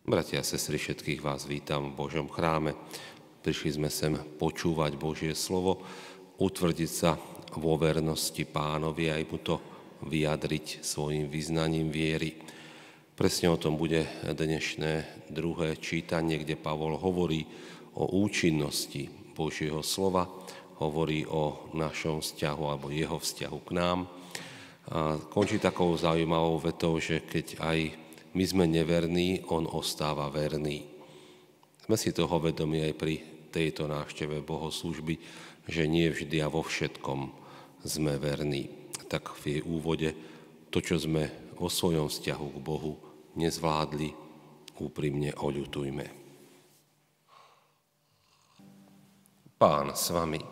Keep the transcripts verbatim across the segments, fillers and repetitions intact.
Bratia a sestry, všetkých vás vítam v Božom chráme. Prišli sme sem počúvať Božie slovo, utvrdiť sa vo vernosti Pánovi a aj mu to vyjadriť svojim vyznaním viery. Presne o tom bude dnešné druhé čítanie, kde Pavol hovorí o účinnosti Božieho slova, hovorí o našom vzťahu alebo jeho vzťahu k nám. A končí takou zaujímavou vetou, že keď aj my sme neverní, on ostáva verný. Sme si toho vedomi aj pri tejto návšteve bohoslúžby, že nie vždy a vo všetkom sme verní. Tak v jej úvode to, čo sme vo svojom vzťahu k Bohu nezvládli, úprimne oľutujme. Pán s vami.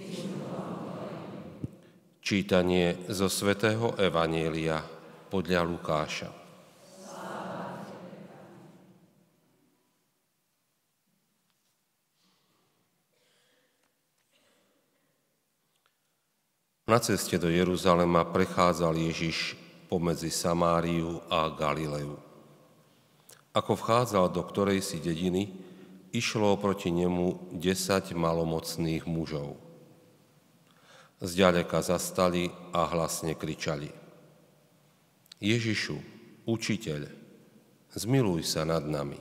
Čítanie zo svätého Evanjelia podľa Lukáša. Na ceste do Jeruzalema prechádzal Ježiš pomedzi Samáriu a Galileu. Ako vchádzal do ktorejsi dediny, išlo proti nemu desať malomocných mužov. Zďaleka zastali a hlasne kričali: Ježišu, učiteľ, zmiluj sa nad nami.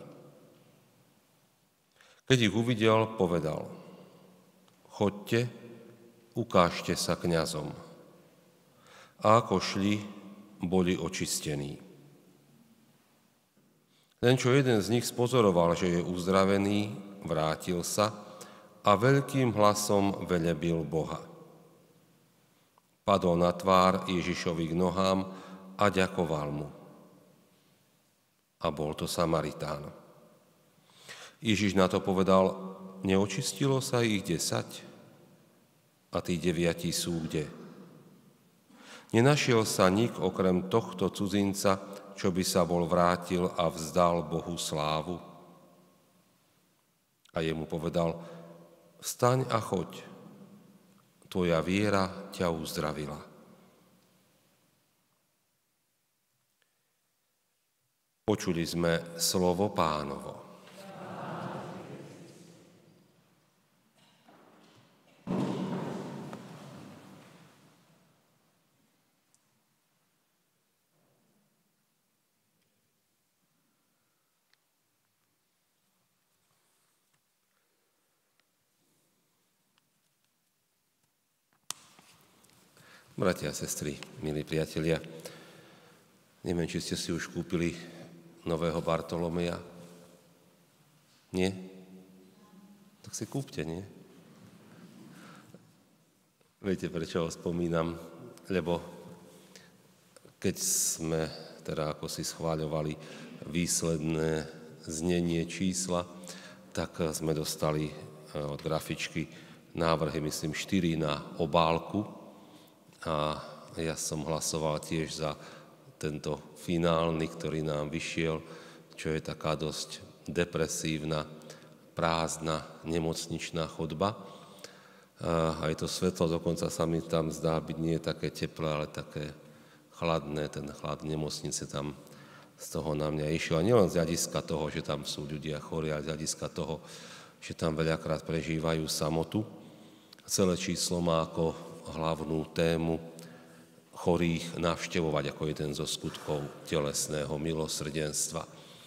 Keď ich uvidel, povedal: Choďte, ukážte sa kňazom. A ako šli, boli očistení. Len čo jeden z nich spozoroval, že je uzdravený, vrátil sa a veľkým hlasom velebil Boha. Padol na tvár Ježišovi k nohám a ďakoval mu. A bol to Samaritán. Ježiš na to povedal: Neočistilo sa ich desať? A tí deviati sú kde? Nenašiel sa nik okrem tohto cudzinca, čo by sa bol vrátil a vzdal Bohu slávu? A jemu povedal: Vstaň a choď, tvoja viera ťa uzdravila. Počuli sme slovo Pánovo. Bratia a sestry, milí priatelia, neviem, či ste si už kúpili nového Bartolomeja. Nie? Tak si kúpte, nie? Viete, prečo ho spomínam? Lebo keď sme, teda ako si schváľovali výsledné znenie čísla, tak sme dostali od grafičky návrhy, myslím, štyri na obálku. A ja som hlasoval tiež za tento finálny, ktorý nám vyšiel, čo je taká dosť depresívna, prázdna, nemocničná chodba. A aj to svetlo dokonca sa mi tam zdá byť nie také teplé, ale také chladné. Ten chlad nemocnice tam z toho na mňa išiel. A nielen z hľadiska toho, že tam sú ľudia chorí, ale z hľadiska toho, že tam veľakrát prežívajú samotu. Celé číslo má ako hlavnú tému chorých navštevovať ako jeden zo skutkov telesného milosrdenstva.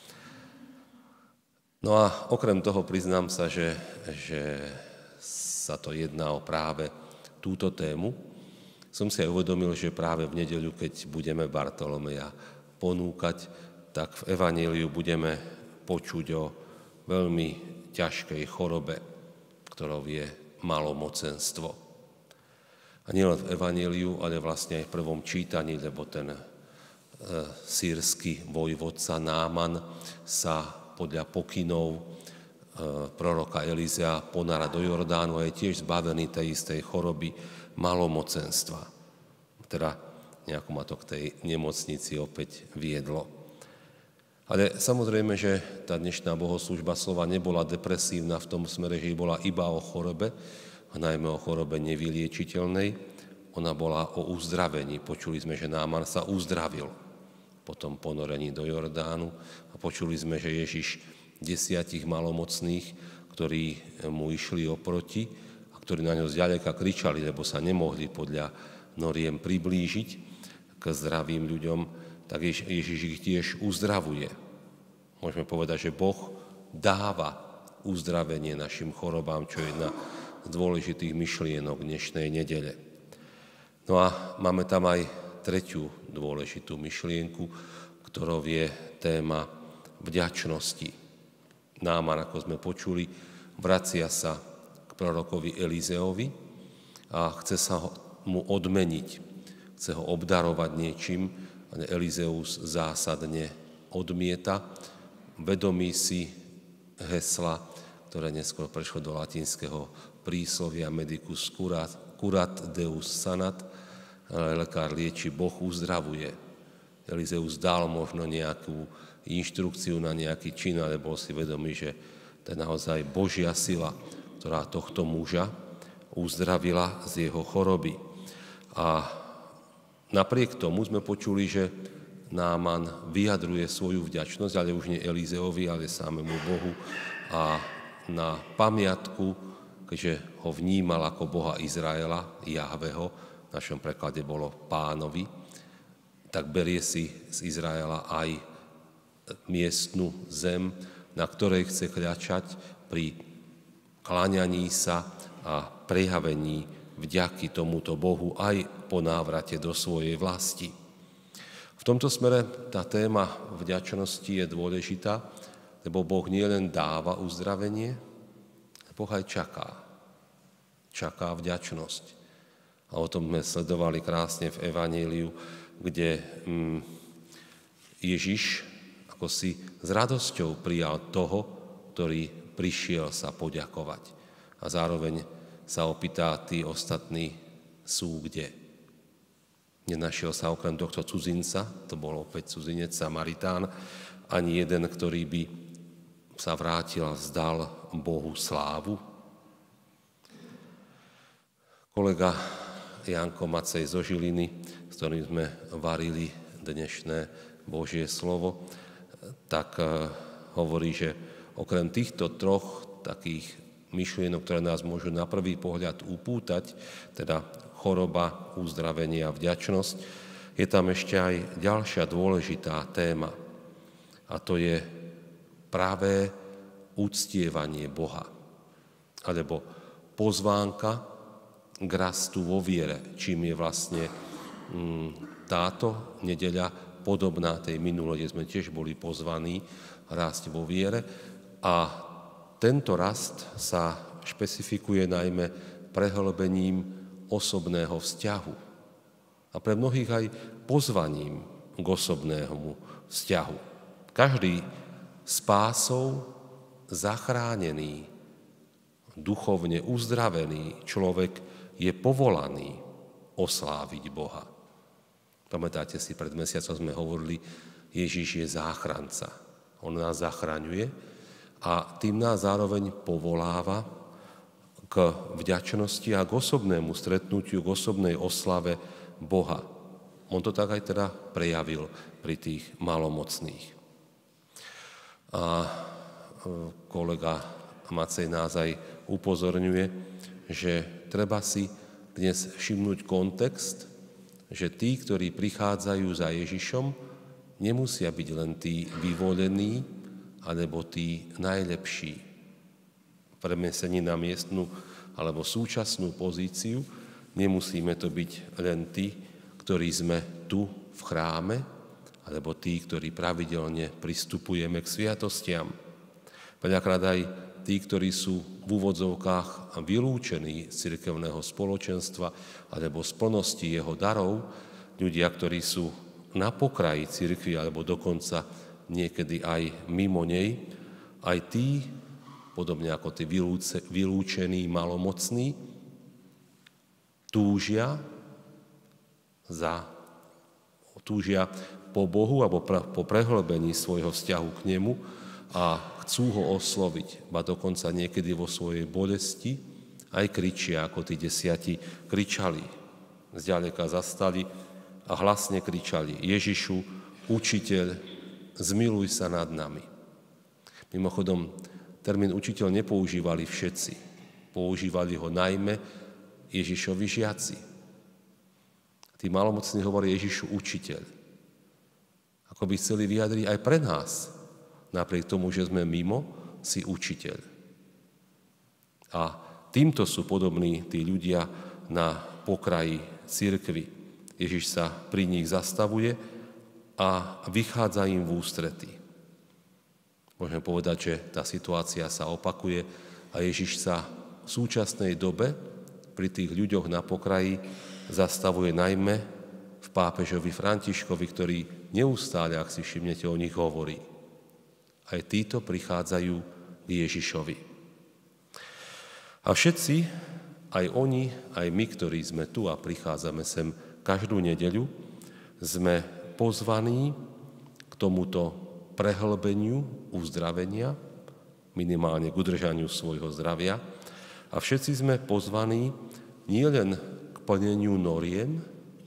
No a okrem toho priznám sa, že, že sa to jedná o práve túto tému. Som si aj uvedomil, že práve v nedeľu, keď budeme Bartolomeja ponúkať, tak v Evanjeliu budeme počuť o veľmi ťažkej chorobe, ktorou je malomocenstvo. A nielen v Evanjeliu, ale vlastne aj v prvom čítaní, lebo ten e, sírsky vojvodca Náman sa podľa pokynov e, proroka Elizea ponára do Jordánu a je tiež zbavený tej istej choroby malomocenstva. Teda nejako ma to k tej nemocnici opäť viedlo. Ale samozrejme, že tá dnešná bohoslúžba slova nebola depresívna v tom smere, že bola iba o chorobe, a najmä o chorobe nevyliečiteľnej. Ona bola o uzdravení. Počuli sme, že Náman sa uzdravil. po tom ponorení do Jordánu. A počuli sme, že Ježiš desiatich malomocných, ktorí mu išli oproti a ktorí na ňo zďaleka kričali, lebo sa nemohli podľa noriem priblížiť k zdravým ľuďom, tak Ježiš ich tiež uzdravuje. Môžeme povedať, že Boh dáva uzdravenie našim chorobám, čo je jedna z dôležitých myšlienok dnešnej nedele. No a máme tam aj tretiu dôležitú myšlienku, ktorou je téma vďačnosti. Náman, ako sme počuli, vracia sa k prorokovi Elizeovi a chce sa mu odmeniť, chce ho obdarovať niečím, ale Elizeus zásadne odmieta, vedomí si hesla, ktoré neskôr prešlo do latinského príslovia medicus curat, curat deus sanat, lekár lieči, Boh uzdravuje. Elizeus dal možno nejakú inštrukciu na nejaký čin, ale bol si vedomý, že to je naozaj Božia sila, ktorá tohto muža uzdravila z jeho choroby. A napriek tomu sme počuli, že Náman vyjadruje svoju vďačnosť, ale už nie Elizeovi, ale samému Bohu. A na pamiatku, keďže ho vnímal ako Boha Izraela, Jahveho, v našom preklade bolo Pánovi, tak berie si z Izraela aj miestnu zem, na ktorej chce kľačať pri kláňaní sa a prejavení vďaky tomuto Bohu aj po návrate do svojej vlasti. V tomto smere tá téma vďačnosti je dôležitá, lebo Boh nielen dáva uzdravenie, Boh aj čaká. Čaká vďačnosť. A o tom sme sledovali krásne v Evaníliu, kde mm, Ježiš ako si s radosťou prijal toho, ktorý prišiel sa poďakovať. A zároveň sa opýta, tí ostatní sú kde? Nenašiel sa okrem tohto cudzinca, to bol opäť cudzinec Samaritán, ani jeden, ktorý by sa vrátil a vzdal Bohu slávu. Kolega Janko Macej zo Žiliny, s ktorým sme varili dnešné Božie slovo, tak hovorí, že okrem týchto troch takých myšlienok, ktoré nás môžu na prvý pohľad upútať, teda choroba, uzdravenie a vďačnosť, je tam ešte aj ďalšia dôležitá téma. A to je práve uctievanie Boha. Alebo pozvánka k rastu vo viere, čím je vlastne mm, táto nedeľa podobná tej minulej, kde sme tiež boli pozvaní rásť vo viere. A tento rast sa špecifikuje najmä prehlbením osobného vzťahu. A pre mnohých aj pozvaním k osobnému vzťahu. Každý spásou zachránený, duchovne uzdravený človek je povolaný osláviť Boha. Pamätáte si, pred mesiacom sme hovorili, Ježiš je záchranca. On nás zachraňuje a tým nás zároveň povoláva k vďačnosti a k osobnému stretnutiu, k osobnej oslave Boha. On to tak aj teda prejavil pri tých malomocných. A kolega Macej nás aj upozorňuje, že treba si dnes všimnúť kontext, že tí, ktorí prichádzajú za Ježišom, nemusia byť len tí vyvolení, alebo tí najlepší. Premesení na miestnu alebo súčasnú pozíciu, nemusíme to byť len tí, ktorí sme tu v chráme, alebo tí, ktorí pravidelne pristupujeme k sviatostiam. Veľakrát aj tí, ktorí sú v úvodzovkách vylúčení z cirkevného spoločenstva alebo z plnosti jeho darov, ľudia, ktorí sú na pokraji cirkvi alebo dokonca niekedy aj mimo nej, aj tí, podobne ako tí vylúčení, malomocní, túžia za, túžia po Bohu alebo po prehlbení svojho vzťahu k nemu a chcú ho osloviť, ba dokonca niekedy vo svojej bolesti aj kričia, ako tí desiati kričali. Zďaleka zastali a hlasne kričali: Ježišu, učiteľ, zmiluj sa nad nami. Mimochodom, termín učiteľ nepoužívali všetci. Používali ho najmä Ježišovi žiaci. Tí malomocní hovorí Ježišu učiteľ. Ako by chceli vyjadriť aj pre nás, napriek tomu, že sme mimo, si učiteľ. A týmto sú podobní tí ľudia na pokraji cirkvi. Ježiš sa pri nich zastavuje a vychádza im v ústrety. Môžeme povedať, že tá situácia sa opakuje a Ježiš sa v súčasnej dobe pri tých ľuďoch na pokraji zastavuje najmä v pápežovi Františkovi, ktorý neustále, ak si všimnete, o nich hovorí. Aj títo prichádzajú k Ježišovi. A všetci, aj oni, aj my, ktorí sme tu a prichádzame sem každú nedeľu, sme pozvaní k tomuto prehlbeniu uzdravenia, minimálne k udržaniu svojho zdravia. A všetci sme pozvaní nielen k plneniu noriem,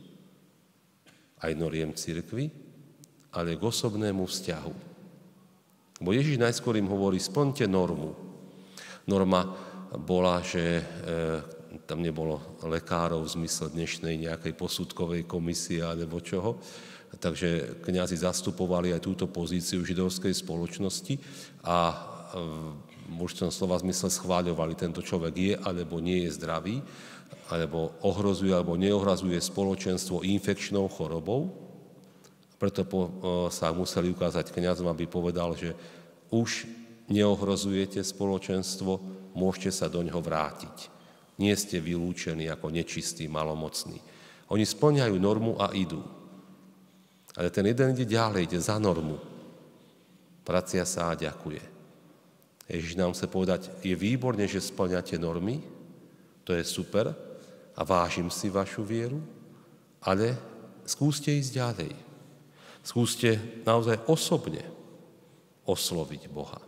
aj noriem cirkvi, ale k osobnému vzťahu. Bo Ježiš najskôr im hovorí, splňte normu. Norma bola, že e, tam nebolo lekárov v zmysle dnešnej nejakej posudkovej komisie alebo čoho, takže kňazi zastupovali aj túto pozíciu židovskej spoločnosti a v určitom slova zmysle schváľovali, tento človek je alebo nie je zdravý, alebo ohrozuje alebo neohrazuje spoločenstvo infekčnou chorobou. Preto po, sa museli ukázať kňazom, aby povedal, že už neohrozujete spoločenstvo, môžete sa do ňoho vrátiť. Nie ste vylúčení ako nečistí, malomocní. Oni spĺňajú normu a idú. Ale ten jeden ide ďalej, ide za normu. Vracia sa a ďakuje. Ježiš nám chce povedať, je výborné, že spĺňate normy, to je super a vážim si vašu vieru, ale skúste ísť ďalej. Skúste naozaj osobne osloviť Boha.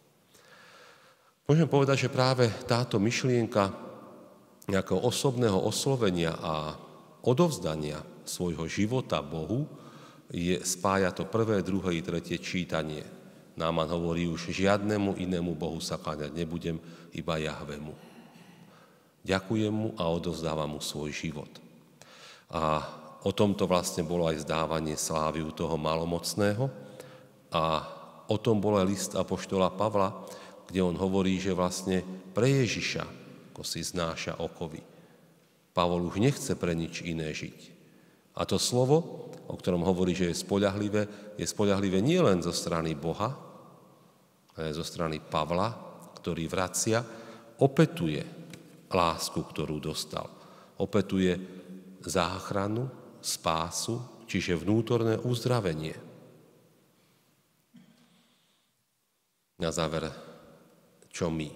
Môžem povedať, že práve táto myšlienka nejakého osobného oslovenia a odovzdania svojho života Bohu je, spája to prvé, druhé i tretie čítanie. Náman hovorí už, žiadnemu inému Bohu sa kláňať nebudem, iba Jahvemu. Ďakujem mu a odovzdávam mu svoj život. A o tomto vlastne bolo aj zdávanie slávy u toho malomocného a o tom bol aj list apoštola Pavla, kde on hovorí, že vlastne pre Ježiša, ako si znáša okovy, Pavol už nechce pre nič iné žiť. A to slovo, o ktorom hovorí, že je spoľahlivé, je spoľahlivé nie len zo strany Boha, ale zo strany Pavla, ktorý vracia, opetuje lásku, ktorú dostal. Opetuje záchranu, spásu, čiže vnútorné uzdravenie. Na záver, čo my?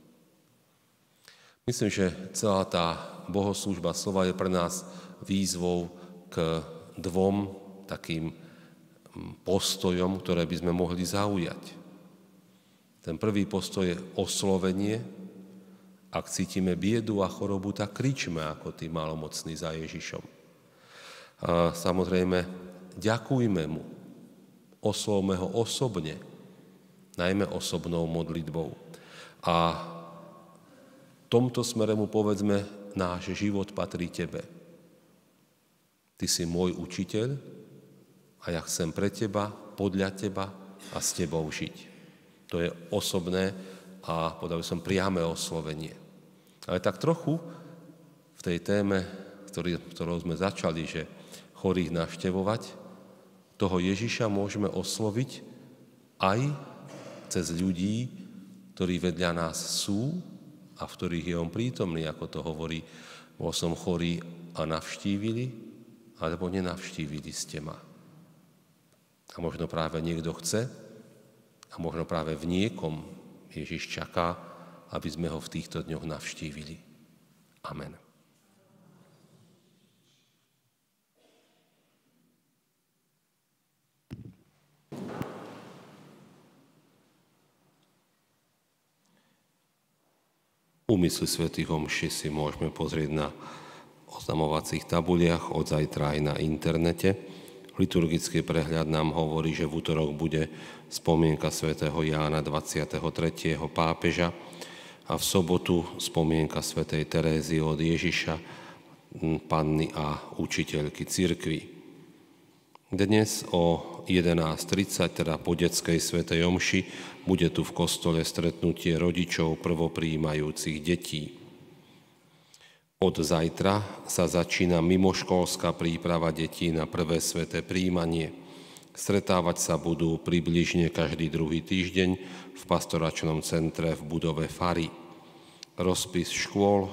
Myslím, že celá tá bohoslúžba slova je pre nás výzvou k dvom takým postojom, ktoré by sme mohli zaujať. Ten prvý postoj je oslovenie. Ak cítime biedu a chorobu, tak kričme ako tí malomocní za Ježišom. A samozrejme, ďakujme mu. Oslovme ho osobne, najmä osobnou modlitbou. A v tomto smere mu povedzme, náš život patrí tebe. Ty si môj učiteľ a ja chcem pre teba, podľa teba a s tebou žiť. To je osobné a povedal som priame oslovenie. Ale tak trochu v tej téme, ktorý, ktorou sme začali, že chorých navštevovať, toho Ježiša môžeme osloviť aj cez ľudí, ktorí vedľa nás sú a v ktorých je on prítomný, ako to hovorí, bol som chorý a navštívili, alebo nenavštívili ste ma. A možno práve niekto chce a možno práve v niekom Ježiš čaká, aby sme ho v týchto dňoch navštívili. Amen. Úmysly svätých omší si môžeme pozrieť na oznamovacích tabuliach, od zajtra aj na internete. Liturgický prehľad nám hovorí, že v útorok bude spomienka svätého Jána dvadsiateho tretieho pápeža a v sobotu spomienka svätej Terézy od Ježiša, panny a učiteľky cirkvi. Dnes o jedenásť tridsať, teda po detskej svätej omši, bude tu v kostole stretnutie rodičov prvoprijímajúcich detí. Od zajtra sa začína mimoškolská príprava detí na prvé sväté prijímanie. Stretávať sa budú približne každý druhý týždeň v pastoračnom centre v budove Fary. Rozpis škôl: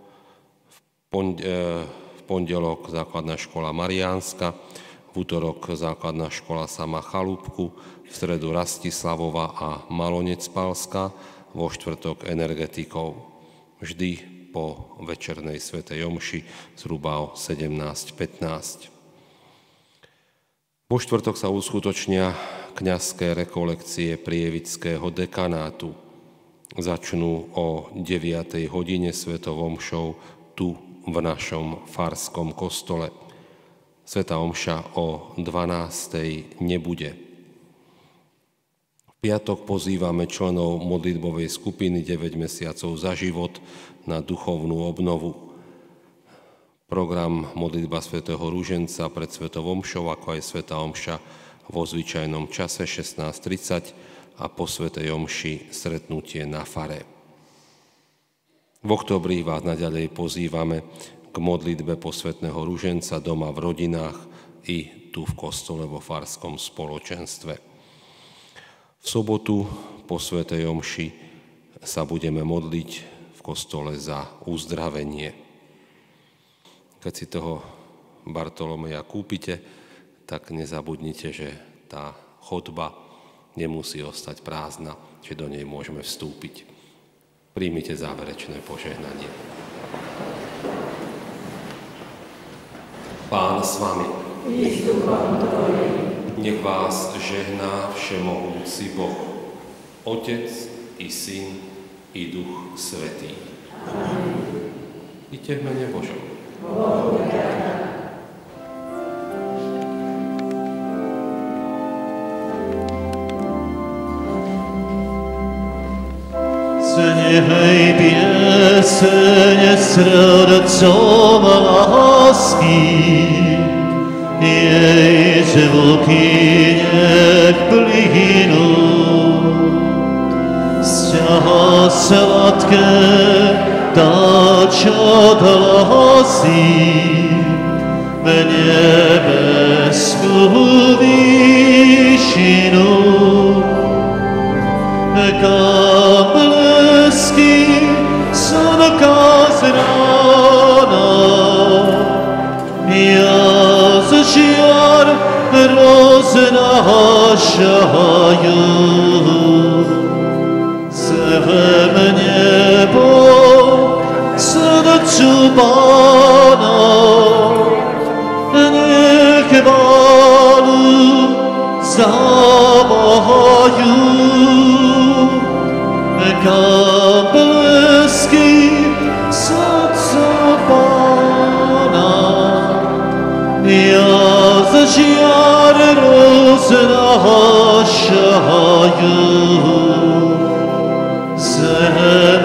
v pondelok základná škola Mariánska, v útorok základná škola Sama Chalúbku, v stredu Rastislavova a Malonec Palská, vo štvrtok energetikov. Vždy po večernej svätej omši zhruba o sedemnásť pätnásť. Vo štvrtok sa uskutočnia kňazské rekolekcie prievického dekanátu. Začnú o deviatej hodine svätou omšou tu v našom farskom kostole. Svätá omša o dvanástej nebude. V piatok pozývame členov modlitbovej skupiny deväť mesiacov za život na duchovnú obnovu. Program modlitba svätého Ruženca pred svätou omšou, ako aj svätá omša vo zvyčajnom čase šestnásť tridsať a po svätej omši stretnutie na fare. V októbri vás naďalej pozývame k modlitbe posvätného Ruženca doma v rodinách i tu v kostole vo farskom spoločenstve. V sobotu po svätej omši sa budeme modliť v kostole za uzdravenie. Keď si toho Bartolomeja kúpite, tak nezabudnite, že tá chodba nemusí ostať prázdna, že do nej môžeme vstúpiť. Príjmite záverečné požehnanie. Pán s vami. Nech vás žehná všemohúci Boh, Otec i Syn i Duch Svätý. Amen. Iďte v mene Božom. Zniechaj pieseň srdcom lásky, jej zvuky nech plynú. Sťaha sladké táča hlasy v nebeskú výšinu. Kam blesky slnka z rána, jas žiar roznášajú. Zvem nebo srdcu Pána, nech chválu zavajú. Kam blesky srdca Pána, jas žiar roznášajú.